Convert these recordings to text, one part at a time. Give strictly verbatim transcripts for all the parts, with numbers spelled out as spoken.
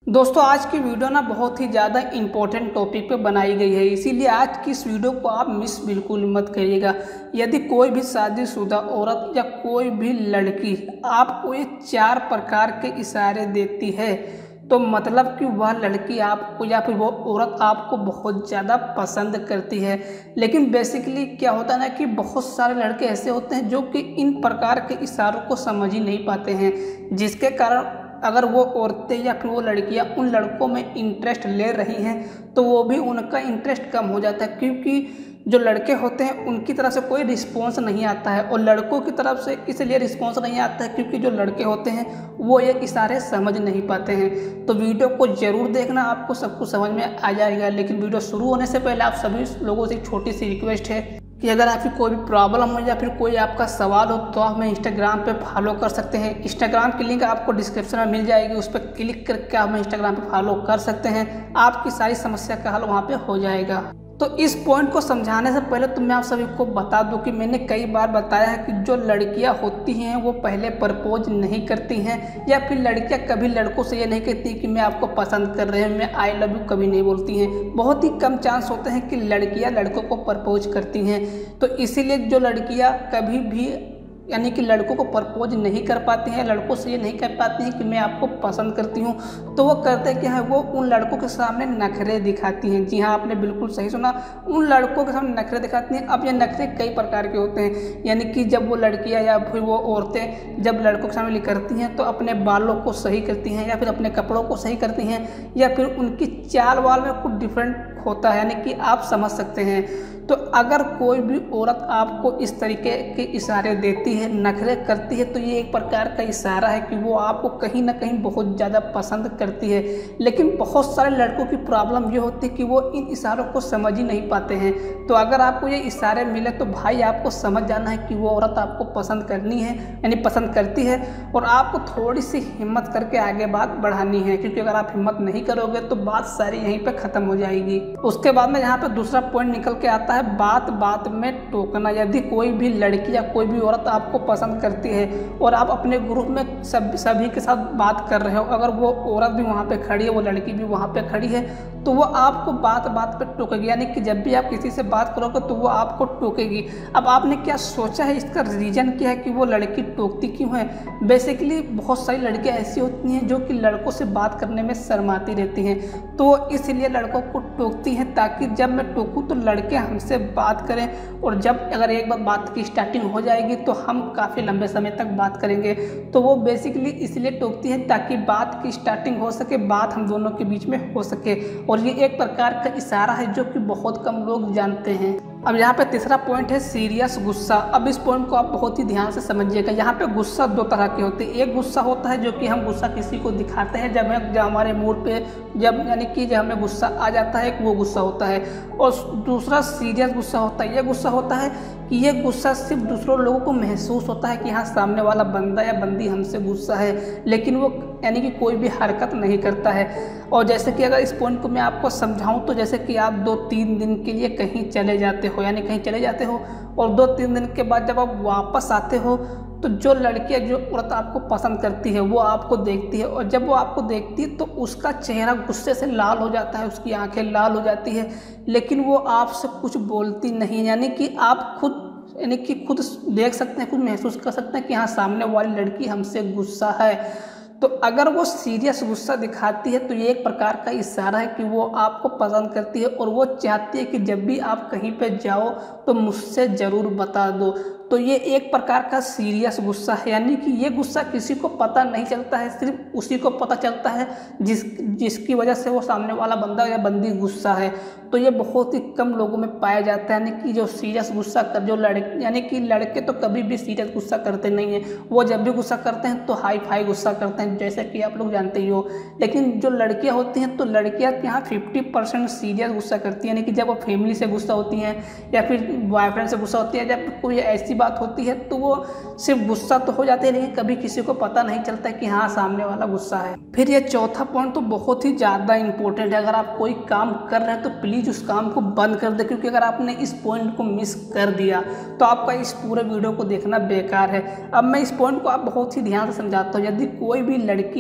दोस्तों आज की वीडियो ना बहुत ही ज़्यादा इम्पोर्टेंट टॉपिक पे बनाई गई है, इसीलिए आज की इस वीडियो को आप मिस बिल्कुल मत करिएगा। यदि कोई भी शादीशुदा औरत या कोई भी लड़की आपको ये चार प्रकार के इशारे देती है तो मतलब कि वह लड़की आपको या फिर वो औरत आपको बहुत ज़्यादा पसंद करती है। लेकिन बेसिकली क्या होता है ना कि बहुत सारे लड़के ऐसे होते हैं जो कि इन प्रकार के इशारों को समझ ही नहीं पाते हैं, जिसके कारण अगर वो औरतें या फिर वो लड़कियां उन लड़कों में इंटरेस्ट ले रही हैं तो वो भी उनका इंटरेस्ट कम हो जाता है, क्योंकि जो लड़के होते हैं उनकी तरफ से कोई रिस्पॉन्स नहीं आता है और लड़कों की तरफ से इसलिए रिस्पॉन्स नहीं आता है क्योंकि जो लड़के होते हैं वो ये इशारे समझ नहीं पाते हैं। तो वीडियो को ज़रूर देखना, आपको सब कुछ समझ में आ जाएगा। लेकिन वीडियो शुरू होने से पहले आप सभी लोगों से एक छोटी सी रिक्वेस्ट है कि अगर आपकी कोई भी प्रॉब्लम हो या फिर कोई आपका सवाल हो तो आप हमें इंस्टाग्राम पे फॉलो कर सकते हैं। इंस्टाग्राम की लिंक आपको डिस्क्रिप्शन में मिल जाएगी, उस पर क्लिक करके आप हमें इंस्टाग्राम पे फॉलो कर सकते हैं। आपकी सारी समस्या का हल वहाँ पे हो जाएगा। तो इस पॉइंट को समझाने से पहले तो मैं आप सभी को बता दूं कि मैंने कई बार बताया है कि जो लड़कियां होती हैं वो पहले प्रपोज नहीं करती हैं, या फिर लड़कियां कभी लड़कों से ये नहीं कहती कि मैं आपको पसंद कर रहे हैं, मैं आई लव यू कभी नहीं बोलती हैं। बहुत ही कम चांस होते हैं कि लड़कियां लड़कों को प्रपोज करती हैं। तो इसीलिए जो लड़कियां कभी भी यानी कि लड़कों को प्रपोज नहीं कर पाती हैं, लड़कों से ये नहीं कह पाती हैं कि मैं आपको पसंद करती हूँ, तो वो करते क्या है, वो उन लड़कों के सामने नखरे दिखाती हैं। जी हाँ, आपने बिल्कुल सही सुना, उन लड़कों के सामने नखरे दिखाती हैं। अब ये नखरे कई प्रकार के होते हैं, यानी कि जब वो लड़कियाँ या फिर वो औरतें जब लड़कों के सामने करती हैं तो अपने बालों को सही करती हैं या फिर अपने कपड़ों को सही करती हैं, या फिर उनकी चाल वाल में कुछ डिफरेंट होता है, यानी कि आप समझ सकते हैं। तो अगर कोई भी औरत आपको इस तरीके के इशारे देती है, नखरे करती है, तो ये एक प्रकार का इशारा है कि वो आपको कहीं ना कहीं बहुत ज़्यादा पसंद करती है। लेकिन बहुत सारे लड़कों की प्रॉब्लम ये होती है कि वो इन इशारों को समझ ही नहीं पाते हैं। तो अगर आपको ये इशारे मिले तो भाई आपको समझ जाना है कि वो औरत आपको पसंद करनी है, यानी पसंद करती है, और आपको थोड़ी सी हिम्मत करके आगे बात बढ़ानी है, क्योंकि अगर आप हिम्मत नहीं करोगे तो बात सारी यहीं पर ख़त्म हो जाएगी। उसके बाद में यहाँ पर दूसरा पॉइंट निकल के आता है बात बात में टोकना। यदि कोई भी लड़की या कोई भी औरत आपको पसंद करती है और आप अपने ग्रुप में सब सभी के साथ बात कर रहे हो, अगर वो औरत भी वहाँ पे खड़ी है, वो लड़की भी वहाँ पे खड़ी है, तो वो आपको बात बात पे टोकेगी। यानी कि जब भी आप किसी से बात करोगे तो वो आपको टोकेगी। अब आपने क्या सोचा है, इसका रीज़न क्या है कि वो लड़की टोकती क्यों है? बेसिकली बहुत सारी लड़कियाँ ऐसी होती हैं जो कि लड़कों से बात करने में शर्माती रहती हैं, तो इसलिए लड़कों को टोकती हैं ताकि जब मैं टोकूँ तो लड़के हमसे बात करें, और जब अगर एक बार बात की स्टार्टिंग हो जाएगी तो हम काफ़ी लंबे समय तक बात करेंगे। तो वो बेसिकली इसलिए टोकती है ताकि बात की स्टार्टिंग हो सके, बात हम दोनों के बीच में हो सके, और ये एक प्रकार का इशारा है जो कि बहुत कम लोग जानते हैं। अब यहाँ पे तीसरा पॉइंट है सीरियस गुस्सा। अब इस पॉइंट को आप बहुत ही ध्यान से समझिएगा। यहाँ पे गुस्सा दो तरह के होते हैं। एक गुस्सा होता है जो कि हम गुस्सा किसी को दिखाते हैं जब हम जब हमारे मूड पे जब यानी कि जब हमें गुस्सा आ जाता है, वो गुस्सा होता है। और दूसरा सीरियस गुस्सा होता है। ये गुस्सा होता है कि ये गुस्सा सिर्फ दूसरों लोगों को महसूस होता है कि हाँ सामने वाला बंदा या बंदी हमसे गुस्सा है, लेकिन वो यानी कि कोई भी हरकत नहीं करता है। और जैसे कि अगर इस पॉइंट को मैं आपको समझाऊं तो जैसे कि आप दो तीन दिन के लिए कहीं चले जाते हो, यानी कहीं चले जाते हो, और दो तीन दिन के बाद जब आप वापस आते हो तो जो लड़की जो औरत आपको पसंद करती है वो आपको देखती है, और जब वो आपको देखती है तो उसका चेहरा गुस्से से लाल हो जाता है, उसकी आंखें लाल हो जाती है, लेकिन वो आपसे कुछ बोलती नहीं। यानी कि आप खुद यानी कि खुद देख सकते हैं, खुद महसूस कर सकते हैं कि हाँ सामने वाली लड़की हमसे गुस्सा है। तो अगर वो सीरियस गुस्सा दिखाती है तो ये एक प्रकार का इशारा है कि वो आपको पसंद करती है और वो चाहती है कि जब भी आप कहीं पे जाओ तो मुझसे ज़रूर बता दो। तो ये एक प्रकार का सीरियस गुस्सा है, यानी कि ये गुस्सा किसी को पता नहीं चलता है, सिर्फ उसी को पता चलता है जिस जिसकी वजह से वो सामने वाला बंदा या बंदी गुस्सा है। तो ये बहुत ही कम लोगों में पाया जाता है, यानी कि जो सीरियस गुस्सा कर जो लड़के यानी कि लड़के तो कभी भी सीरियस गुस्सा करते नहीं हैं। वो जब भी गुस्सा करते हैं तो हाई फाई गुस्सा करते हैं, जैसे कि आप लोग जानते ही हो। लेकिन जो लड़कियाँ होती हैं तो लड़कियाँ यहाँ फिफ्टी परसेंट सीरियस गुस्सा करती हैं, यानी कि जब वो फैमिली से गुस्सा होती हैं या फिर बॉयफ्रेंड से गुस्सा होती है, जब कोई ऐसी बात होती है तो वो सिर्फ गुस्सा तो हो जाते हैं, लेकिन कभी किसी को पता नहीं चलता कि हाँ सामने वाला गुस्सा है। फिर ये चौथा पॉइंट तो बहुत ही ज़्यादा इंपॉर्टेंट है। अगर आप कोई काम कर रहे हैं तो प्लीज़ उस काम को बंद कर दे, क्योंकि अगर आपने इस पॉइंट को मिस कर दिया तो आपका इस पूरे वीडियो को देखना बेकार है। अब मैं इस पॉइंट को आप बहुत ही ध्यान से समझाता हूँ। यदि कोई भी लड़की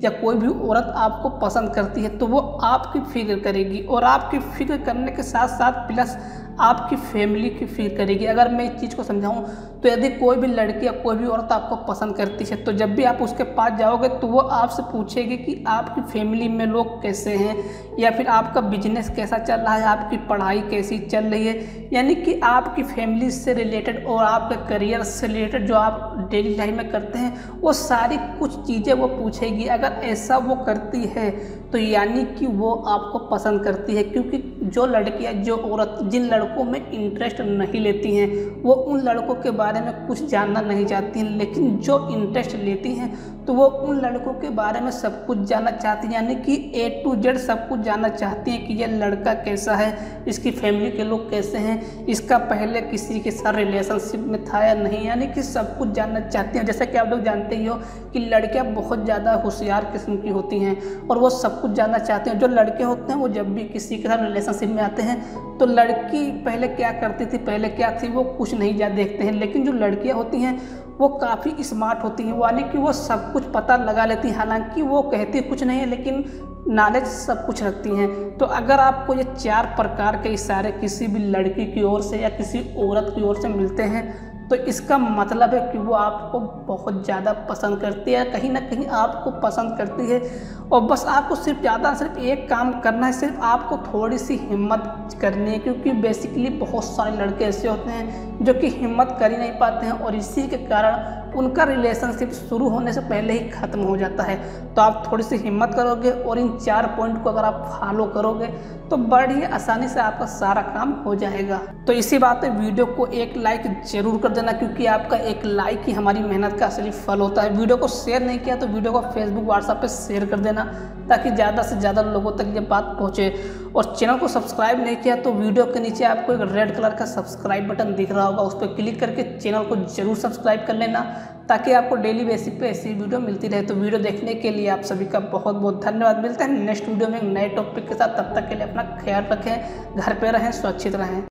या कोई भी औरत आपको पसंद करती है तो वो आपकी फिक्र करेगी, और आपकी फिक्र करने के साथ साथ प्लस आपकी फैमिली की फिक्र करेगी। अगर मैं इस चीज़ को समझाऊं तो यदि कोई भी लड़की या कोई भी औरत आपको पसंद करती है तो जब भी आप उसके पास जाओगे तो वो आपसे पूछेगी कि आपकी फैमिली में लोग कैसे हैं, या फिर आपका बिजनेस कैसा चल रहा है, आपकी पढ़ाई कैसी चल रही है, यानी कि आपकी फैमिली से रिलेटेड और आपके करियर से रिलेटेड जो आप डेली लाइफ में करते हैं वो सारी कुछ चीज़ें वो पूछेगी। अगर ऐसा वो करती है तो यानी कि वो आपको पसंद करती है, क्योंकि जो लड़कियां जो औरत जिन लड़कों में इंटरेस्ट नहीं लेती हैं वो उन लड़कों के बारे में कुछ जानना नहीं चाहती हैं, लेकिन जो इंटरेस्ट लेती हैं तो वो उन लड़कों के बारे में सब कुछ जानना चाहती हैं, यानी कि ए टू जेड सब कुछ जानना चाहती हैं कि ये लड़का कैसा है, इसकी फैमिली के लोग कैसे हैं, इसका पहले किसी के साथ रिलेशनशिप में था या नहीं, यानी कि सब कुछ जानना चाहती हैं। जैसा कि आप लोग जानते ही हो कि लड़कियां बहुत ज़्यादा होशियार किस्म की होती हैं और वो सब कुछ जानना चाहते हैं। जो लड़के होते हैं वो जब भी किसी के साथ रिलेशनशिप में आते हैं तो लड़की पहले क्या करती थी, पहले क्या थी, वो कुछ नहीं जा देखते हैं, लेकिन जो लड़कियां होती हैं वो काफ़ी स्मार्ट होती हैं, यानी कि वो सब कुछ पता लगा लेती हैं। हालांकि वो कहती कुछ नहीं है लेकिन नॉलेज सब कुछ रखती हैं। तो अगर आपको ये चार प्रकार के इशारे किसी भी लड़की की ओर से या किसी औरत की ओर से मिलते हैं तो इसका मतलब है कि वो आपको बहुत ज़्यादा पसंद करती है, कहीं ना कहीं आपको पसंद करती है। और बस आपको सिर्फ ज़्यादा सिर्फ एक काम करना है, सिर्फ आपको थोड़ी सी हिम्मत करनी है, क्योंकि बेसिकली बहुत सारे लड़के ऐसे होते हैं जो कि हिम्मत कर ही नहीं पाते हैं और इसी के कारण उनका रिलेशनशिप शुरू होने से पहले ही ख़त्म हो जाता है। तो आप थोड़ी सी हिम्मत करोगे और इन चार पॉइंट को अगर आप फॉलो करोगे तो बड़ी आसानी से आपका सारा काम हो जाएगा। तो इसी बात पे वीडियो को एक लाइक जरूर कर देना, क्योंकि आपका एक लाइक ही हमारी मेहनत का असली फल होता है। वीडियो को शेयर नहीं किया तो वीडियो को फेसबुक व्हाट्सएप पे शेयर कर देना ताकि ज़्यादा से ज़्यादा लोगों तक ये बात पहुँचे। और चैनल को सब्सक्राइब नहीं किया तो वीडियो के नीचे आपको एक रेड कलर का सब्सक्राइब बटन दिख रहा होगा, उस पर क्लिक करके चैनल को जरूर सब्सक्राइब कर लेना ताकि आपको डेली बेसिस पे ऐसी वीडियो मिलती रहे। तो वीडियो देखने के लिए आप सभी का बहुत बहुत धन्यवाद। मिलते हैं नेक्स्ट वीडियो में नए टॉपिक के साथ, तब तक के लिए अपना ख्याल रखें, घर पे रहें, सुरक्षित रहें।